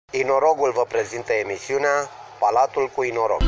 Inorogul vă prezintă emisiunea Palatul cu Inorog.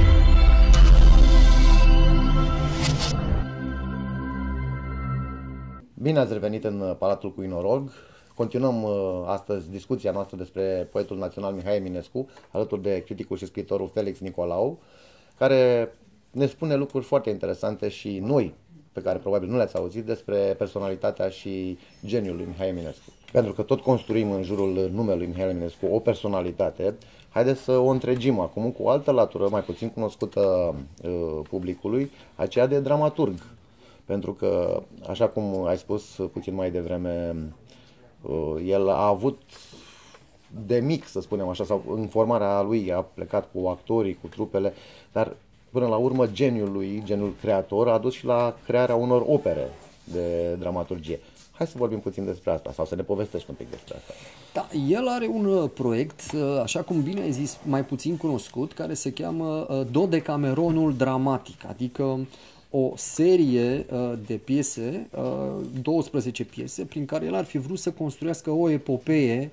Bine ați revenit în Palatul cu Inorog. Continuăm astăzi discuția noastră despre poetul național Mihai Eminescu, alături de criticul și scriitorul Felix Nicolau, care ne spune lucruri foarte interesante și noi, pe care probabil nu le-ați auzit, despre personalitatea și geniul lui Mihai Eminescu. Pentru că tot construim în jurul numelui Mihai Eminescu o personalitate, haideți să o întregim acum cu o altă latură mai puțin cunoscută publicului, aceea de dramaturg. Pentru că, așa cum ai spus puțin mai devreme, el a avut de mic, să spunem așa, sau în formarea lui a plecat cu actorii, cu trupele, dar până la urmă geniul creator a dus și la crearea unor opere de dramaturgie. Hai să vorbim puțin despre asta, sau să ne povestești un pic despre asta. Da, el are un proiect, așa cum bine ai zis, mai puțin cunoscut, care se cheamă Dodecameronul dramatic, adică o serie de piese, 12 piese, prin care el ar fi vrut să construiască o epopee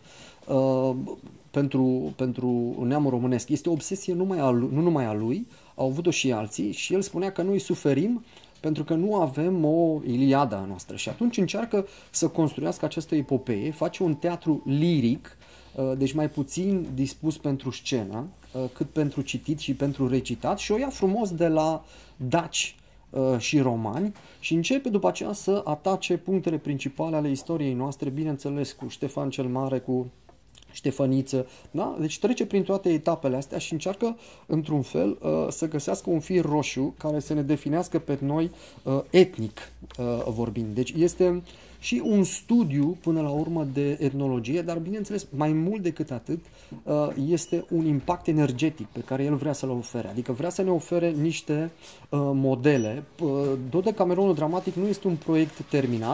pentru neamul românesc. Este o obsesie nu numai a lui, au avut-o și alții, și el spunea că noi suferim pentru că nu avem o Iliada a noastră. Și atunci încearcă să construiască această epopee, face un teatru liric, deci mai puțin dispus pentru scenă, cât pentru citit și pentru recitat, și o ia frumos de la daci și romani și începe după aceea să atace punctele principale ale istoriei noastre, bineînțeles cu Ștefan cel Mare, cu Ștefăniță, da? Deci trece prin toate etapele astea și încearcă, într-un fel, să găsească un fir roșu care să ne definească pe noi etnic vorbind. Deci este și un studiu, până la urmă, de etnologie, dar, bineînțeles, mai mult decât atât, este un impact energetic pe care el vrea să-l ofere. Adică vrea să ne ofere niște modele. Dodecameronul dramatic nu este un proiect terminat.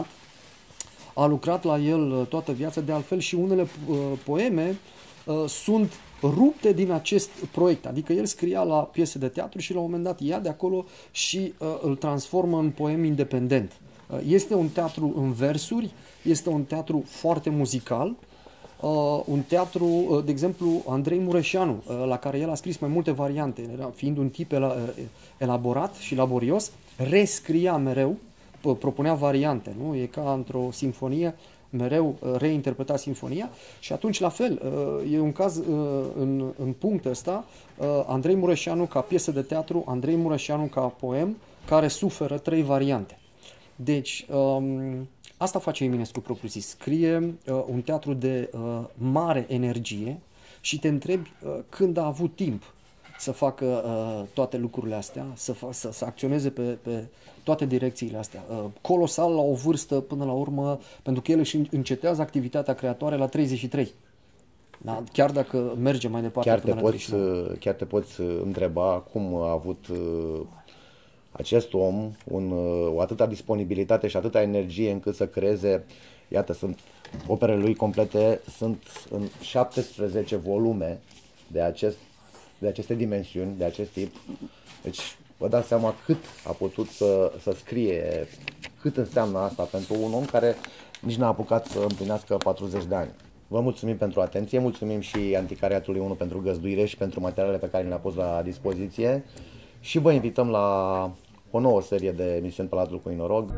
A lucrat la el toată viața, de altfel și unele poeme sunt rupte din acest proiect. Adică el scria la piese de teatru și la un moment dat ia de acolo și îl transformă în poem independent. Este un teatru în versuri, este un teatru foarte muzical, un teatru, de exemplu, Andrei Mureșanu, la care el a scris mai multe variante, fiind un tip elaborat și laborios, rescria mereu, propunea variante, nu? E ca într-o simfonie, mereu reinterpreta simfonia și atunci la fel, e un caz în punctul ăsta, Andrei Mureșanu ca piesă de teatru, Andrei Mureșanu ca poem, care suferă 3 variante. Deci, asta face Eminescu propriu-zis, scrie un teatru de mare energie și te întrebi când a avut timp să facă toate lucrurile astea, să acționeze pe toate direcțiile astea. Colosal, la o vârstă, până la urmă, pentru că el își încetează activitatea creatoare la 33. Da? Chiar dacă merge mai departe până la 39. Chiar te poți întreba cum a avut acest om o atâta disponibilitate și atâta energie încât să creeze, iată, operele lui complete sunt în 17 volume de aceste dimensiuni, de acest tip. Deci vă dați seama cât a putut să scrie, cât înseamnă asta pentru un om care nici n-a apucat să împlinească 40 de ani. Vă mulțumim pentru atenție, mulțumim și Anticariatului 1 pentru găzduire și pentru materialele pe care le-a pus la dispoziție și vă invităm la o nouă serie de emisiuni Palatul cu Inorog.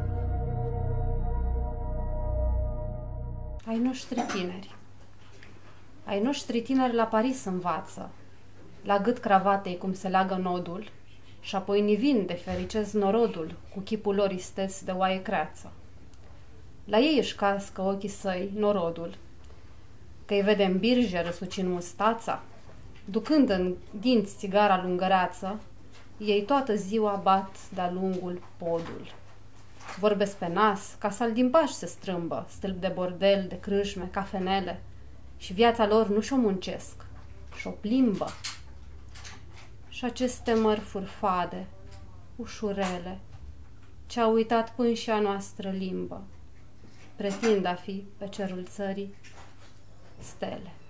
Ai noștri tineri. Ai noștri tineri la Paris învață, la gât cravatei cum se leagă nodul, și apoi nivind de fericesc norodul cu chipul lor isteț de oaie creață. La ei își cască ochii săi norodul, că-i vede în birje răsucind mustața, ducând în dinți țigara lungăreață, ei toată ziua bat de-a lungul podul. Vorbesc pe nas, ca saldimbași se strâmbă, stâlp de bordel, de crâșme, cafenele, și viața lor nu și-o muncesc, și-o plimbă. Și aceste mărfuri fade, ușurele, ce-au uitat până și a noastră limbă, pretind a fi pe cerul țării stele.